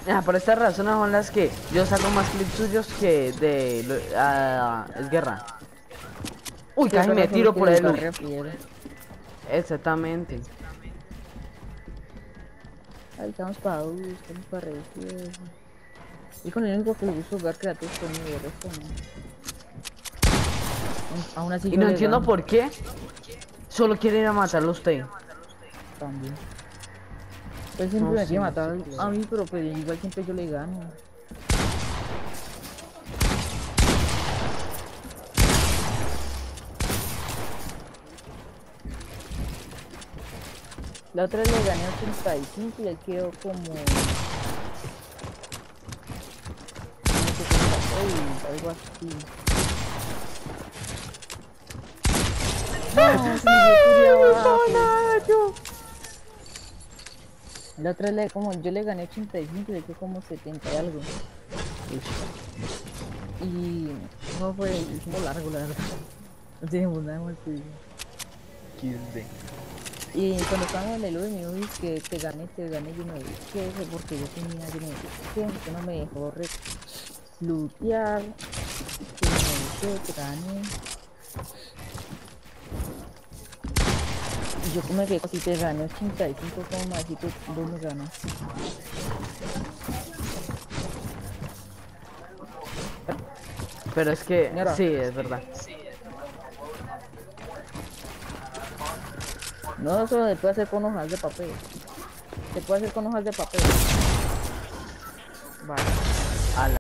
Por estas razones son las que yo saco más clips suyos que de es guerra. Uy, Sí, casi acá me solo tiro por que el la refiere. Exactamente. Ahí estamos para refiere. Y con el único que le gusta jugar creativos conmigo, el resto no. Aún así Y yo no le entiendo gano por qué solo quiere ir a matarlo a usted. también. Pues siempre No me sé, quiere no sé matar qué. a mí, pero pues igual siempre yo le gano. La otra vez le gané 85 y él quedó como 76, algo así. No, se me dio furia ¡Ay, no puedo abajo. nada, yo! La otra vez yo le gané 85 y él quedó como 70 y algo. Y no fue, hicimos largo, la verdad. No teníamos nada más que decir. XD. Y cuando estábamos en el uno, me dijo, "Uy, que te gané, yo me dije, ¿qué? Porque yo tenía, yo me dije, ¿qué? Que no me dejó lootear, que yo me dije, te gané. Y yo como que si te gané 85, ¿cómo me decís que vos me ganaste? Pero es que, Señora, sí, es verdad. no, eso se puede hacer con hojas de papel. Se puede hacer con hojas de papel. Vale.